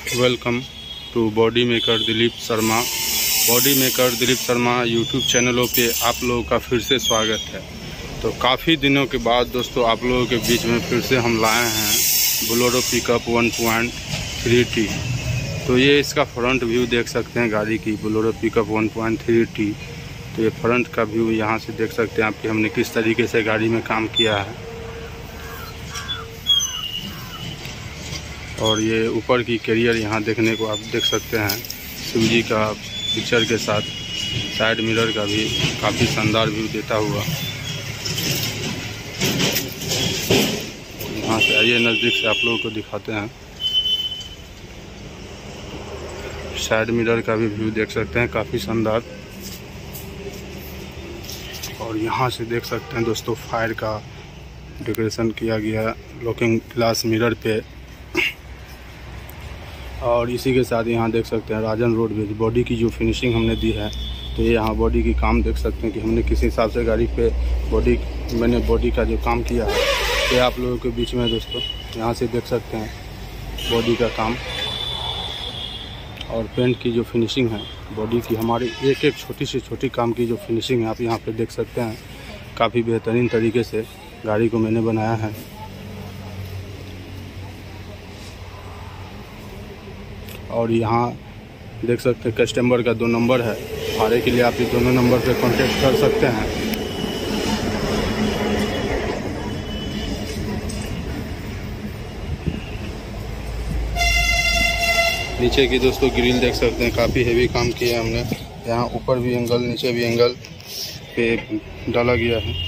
Welcome to Body Maker Dilip Sharma. Body Maker Dilip Sharma YouTube चैनलों पे आप लोगों का फिर से स्वागत है। तो काफ़ी दिनों के बाद दोस्तों आप लोगों के बीच में फिर से हम लाए हैं बोलेरो पिकअप 1.3T। तो ये इसका फ्रंट व्यू देख सकते हैं गाड़ी की, बोलेरो पिकअप 1.3T। तो ये फ्रंट का व्यू यहाँ से देख सकते हैं आपकी हमने किस तरीके से गाड़ी में काम किया है। और ये ऊपर की कैरियर यहाँ देखने को आप देख सकते हैं शिवजी का पिक्चर के साथ, साइड मिरर का भी काफ़ी शानदार व्यू देता हुआ। यहाँ से आइए नज़दीक से आप लोगों को दिखाते हैं। साइड मिरर का भी व्यू देख सकते हैं काफ़ी शानदार। और यहाँ से देख सकते हैं दोस्तों फायर का डेकोरेशन किया गया लुकिंग ग्लास मिरर पे। और इसी के साथ यहाँ देख सकते हैं राजन रोडवेज बॉडी की जो फिनिशिंग हमने दी है। तो ये यहाँ बॉडी की काम देख सकते हैं कि हमने किस हिसाब से गाड़ी पे मैंने बॉडी का जो काम किया है ये आप लोगों के बीच में दोस्तों यहाँ से देख सकते हैं बॉडी का काम और पेंट की जो फिनिशिंग है बॉडी की, हमारी एक एक छोटी से छोटी काम की जो फिनिशिंग है आप यहाँ पे देख सकते हैं। काफ़ी बेहतरीन तरीके से गाड़ी को मैंने बनाया है। और यहाँ देख सकते हैं कस्टमर का 2 नंबर है, भाड़े के लिए आप ये दोनों नंबर पे कांटेक्ट कर सकते हैं। नीचे की दोस्तों ग्रिल देख सकते हैं काफ़ी हेवी काम किया है हमने। यहाँ ऊपर भी एंगल नीचे भी एंगल पे डाला गया है।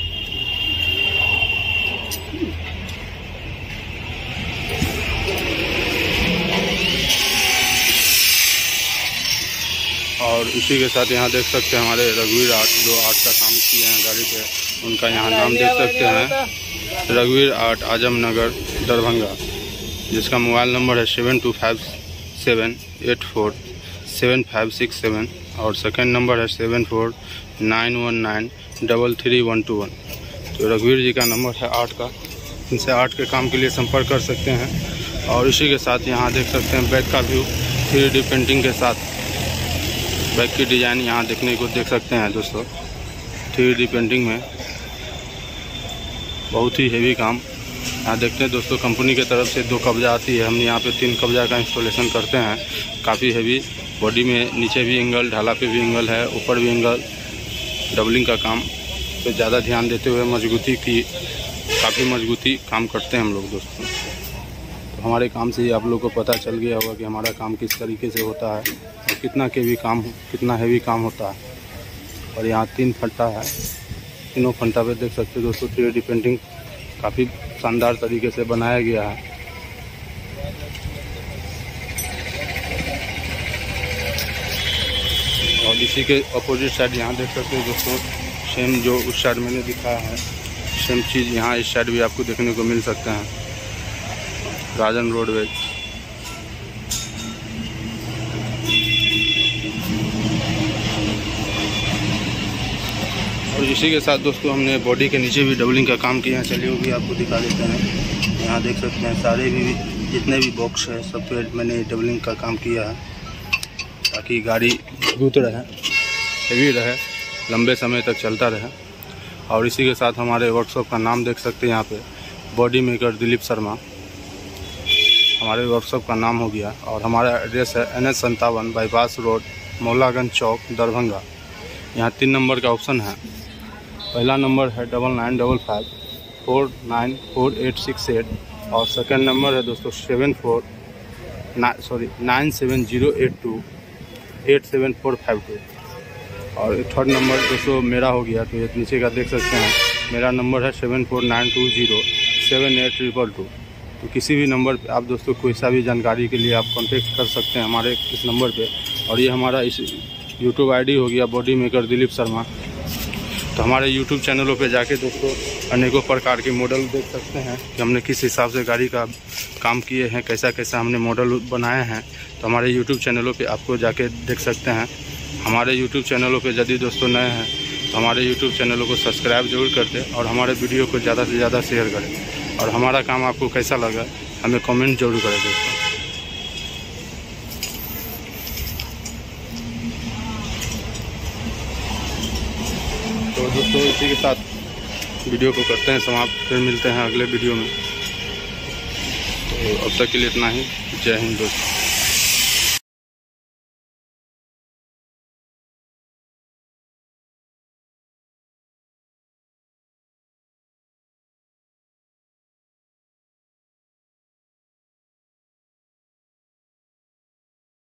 और इसी के साथ यहाँ देख सकते हैं हमारे रघुवीर आर्ट जो आर्ट का काम किए हैं गाड़ी पे, उनका यहाँ नाम देख सकते हैं रघुवीर आर्ट आजमनगर दरभंगा, जिसका मोबाइल नंबर है 7257847567 और सेकंड नंबर है 7491933121। तो रघुवीर जी का नंबर है आर्ट का, इनसे आर्ट के काम के लिए संपर्क कर सकते हैं। और इसी के साथ यहाँ देख सकते हैं बैक का व्यू 3D पेंटिंग के साथ बैक की डिज़ाइन यहाँ देखने को देख सकते हैं दोस्तों 3D पेंटिंग में, बहुत ही हेवी काम। यहाँ देखते हैं दोस्तों कंपनी के तरफ से 2 कब्जा आती है, हमने यहाँ पे 3 कब्जा का इंस्टॉलेशन करते हैं। काफ़ी हेवी बॉडी में नीचे भी एंगल, ढाला पे भी एंगल है, ऊपर भी एंगल, डबलिंग का काम पे ज़्यादा ध्यान देते हुए मजबूती की काफ़ी मजबूती काम करते हैं हम लोग दोस्तों। तो हमारे काम से ही आप लोग को पता चल गया होगा कि हमारा काम किस तरीके से होता है और कितना हेवी काम होता है। और यहाँ 3 फंटा है, तीनों फंटा पे देख सकते हो दोस्तों 3D पेंटिंग काफ़ी शानदार तरीके से बनाया गया है। और इसी के अपोजिट साइड यहाँ देख सकते हो दोस्तों सेम जो उस साइड मैंने दिखाया है सेम चीज़ यहाँ इस साइड भी आपको देखने को मिल सकते हैं राजन रोडवेज। और इसी के साथ दोस्तों हमने बॉडी के नीचे भी डबलिंग का काम किया है, चलिए वो भी आपको दिखा देते हैं। यहाँ देख सकते हैं सारे भी जितने भी बॉक्स है सब पे मैंने डबलिंग का काम किया है ताकि गाड़ी मजबूत रहे, हेवी रहे, लंबे समय तक चलता रहे। और इसी के साथ हमारे वर्कशॉप का नाम देख सकते हैं यहाँ पे बॉडी मेकर दिलीप शर्मा हमारे वर्कशॉप का नाम हो गया। और हमारा एड्रेस है NH57 bypass road Maulaganj Chowk Darbhanga. यहाँ 3 नंबर का ऑप्शन है। पहला नंबर है 9955494868 और सेकंड नंबर है दोस्तों 97082874452 और थर्ड नंबर दोस्तों मेरा हो गया। तो ये नीचे का देख सकते हैं मेरा नंबर है 7492078222। तो किसी भी नंबर पे आप दोस्तों कोई सा भी जानकारी के लिए आप कांटेक्ट कर सकते हैं हमारे इस नंबर पे। और ये हमारा इस यूट्यूब आईडी हो गया बॉडी मेकर दिलीप शर्मा। तो हमारे यूट्यूब चैनलों पे जाके दोस्तों अनेकों प्रकार के मॉडल देख सकते हैं कि हमने किस हिसाब से गाड़ी का काम किए हैं, कैसा कैसा हमने मॉडल बनाए हैं। तो हमारे यूट्यूब चैनलों पे आपको जाके देख सकते हैं। हमारे यूट्यूब चैनलों पे यदि दोस्तों नए हैं तो हमारे यूट्यूब चैनलों को सब्सक्राइब जरूर कर दें और हमारे वीडियो को ज़्यादा से ज़्यादा शेयर करें। और हमारा काम आपको कैसा लगा हमें कमेंट जरूर करें दोस्तों। तो दोस्तों इसी के साथ वीडियो को करते हैं समाप्त, फिर मिलते हैं अगले वीडियो में। तो अब तक के लिए इतना ही। जय हिंद दोस्तों।